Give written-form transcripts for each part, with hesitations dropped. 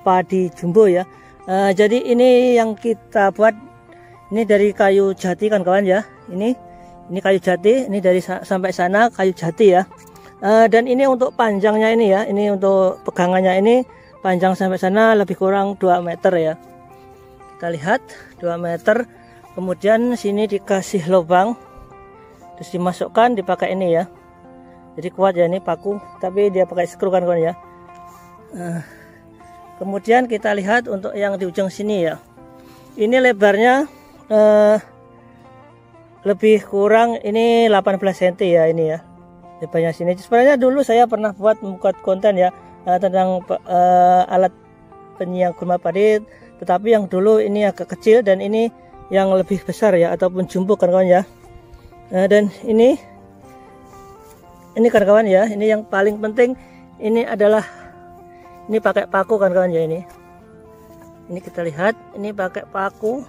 padi jumbo ya. Jadi ini yang kita buat ini dari kayu jati kan kawan ya. Ini kayu jati, ini dari sampai sana kayu jati ya. Dan ini untuk panjangnya ini ya, ini untuk pegangannya ini panjang sampai sana lebih kurang 2 meter ya. Kita lihat 2 meter. Kemudian sini dikasih lubang, terus dimasukkan, dipakai ini ya. Jadi kuat ya, ini paku, tapi dia pakai skru kan kawan ya. Kemudian kita lihat untuk yang di ujung sini ya. Ini lebarnya lebih kurang ini 18 cm ya ini ya. Lebarnya sini. Sebenarnya dulu saya pernah buat konten ya tentang alat penyiang gulma padi, tetapi yang dulu ini agak kecil dan ini yang lebih besar ya, ataupun jumbo kan kawan ya. Dan ini kan kawan ya, ini yang paling penting ini adalah ini pakai paku kan kawan ya. Ini kita lihat, ini pakai paku,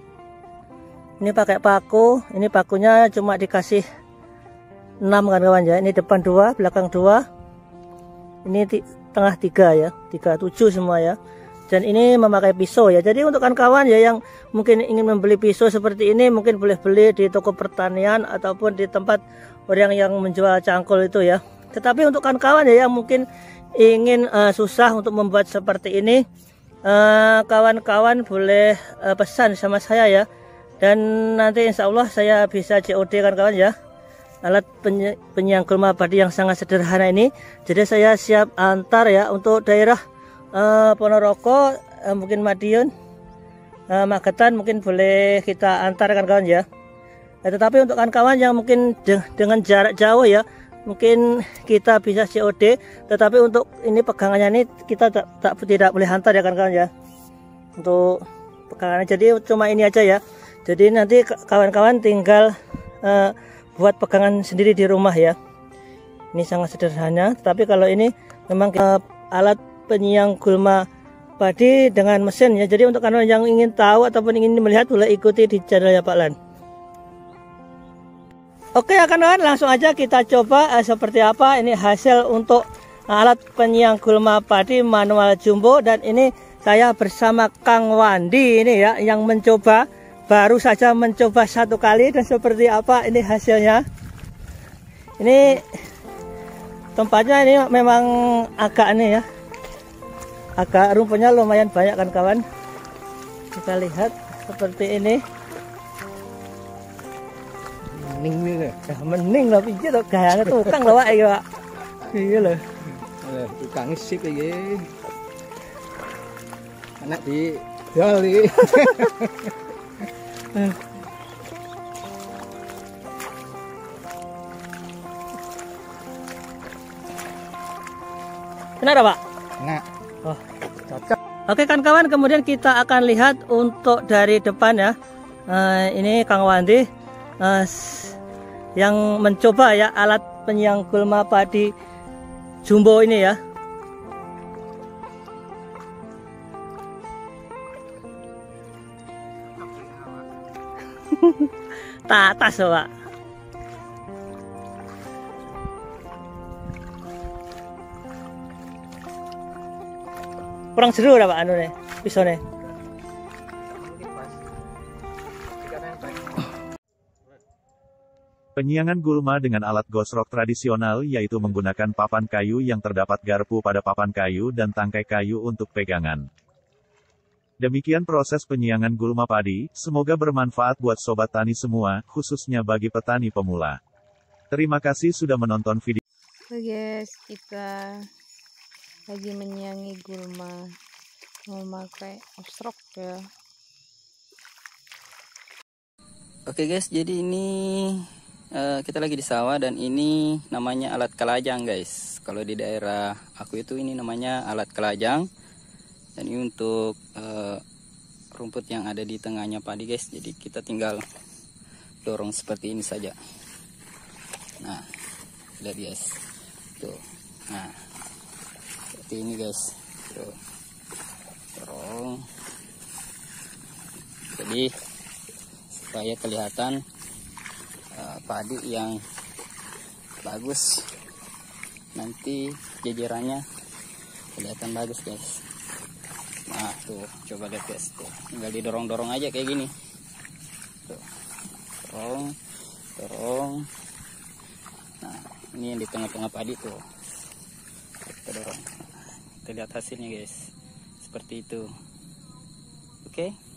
ini pakunya cuma dikasih 6 kan kawan ya. Ini depan 2, belakang 2, ini tengah 3 ya, 7 semua ya. Dan ini memakai pisau ya. Jadi untuk kawan ya yang mungkin ingin membeli pisau seperti ini, mungkin boleh beli di toko pertanian ataupun di tempat orang yang menjual cangkul itu ya. Tetapi untuk kawan ya yang mungkin ingin susah untuk membuat seperti ini, kawan-kawan boleh pesan sama saya ya. Dan nanti insya Allah saya bisa COD kan kawan ya. Alat penyiang gulma padi yang sangat sederhana ini. Jadi saya siap antar ya untuk daerah Ponorogo, mungkin Madiun, Magetan mungkin boleh kita antarkan kawan ya. Tetapi untuk kawan yang mungkin dengan jarak jauh ya, mungkin kita bisa COD. Tetapi untuk ini pegangannya ini kita tidak boleh antar ya kawan ya. Untuk pegangannya jadi cuma ini aja ya. Jadi nanti kawan-kawan tinggal buat pegangan sendiri di rumah ya. Ini sangat sederhana. Tapi kalau ini memang alat penyiang gulma padi dengan mesin ya. Jadi untuk kawan yang ingin tahu ataupun ingin melihat boleh ikuti di channelnya Pak Lan. Oke ya kawan, langsung aja kita coba seperti apa ini hasil untuk alat penyiang gulma padi manual jumbo. Dan ini saya bersama Kang Wandi ini ya, yang mencoba, baru saja mencoba 1 kali, dan seperti apa ini hasilnya. Ini tempatnya ini memang agak aneh ya, agak rumputnya lumayan banyak kan kawan. Kita lihat seperti ini. Mening nih, mening lah pikir tuh gayanya tukang lah Pak ya Pak. Iya loh. Tukang sip iki. Anak di dol iki. Benar Pak? Nah. Oh, cocok. Oke kan kawan, kemudian kita akan lihat untuk dari depan ya. Ini Kang Wandi yang mencoba ya alat penyiang gulma padi jumbo ini ya. Tatas Pak. Kurang seru lah Pak anu nih, pisaunya. Penyiangan gulma dengan alat gosrok tradisional yaitu menggunakan papan kayu yang terdapat garpu pada papan kayu dan tangkai kayu untuk pegangan. Demikian proses penyiangan gulma padi, semoga bermanfaat buat sobat tani semua, khususnya bagi petani pemula. Terima kasih sudah menonton video. Oke guys, kita lagi menyiangi gulma, memakai osrok ya. Oke guys, jadi ini kita lagi di sawah dan ini namanya alat kelajang guys. Kalau di daerah aku itu ini namanya alat kelajang. Dan ini untuk rumput yang ada di tengahnya padi guys. Jadi kita tinggal dorong seperti ini saja. Nah, lihat guys. Tuh. Nah, seperti ini guys. Tuh. Dorong. Jadi supaya kelihatan padi yang bagus, nanti jajarannya kelihatan bagus guys. Tuh, coba lihat guys, tuh tinggal didorong-dorong aja kayak gini. Tuh, dorong. Nah, ini yang di tengah-tengah padi tuh, kita dorong. Kita lihat hasilnya guys, seperti itu. Oke.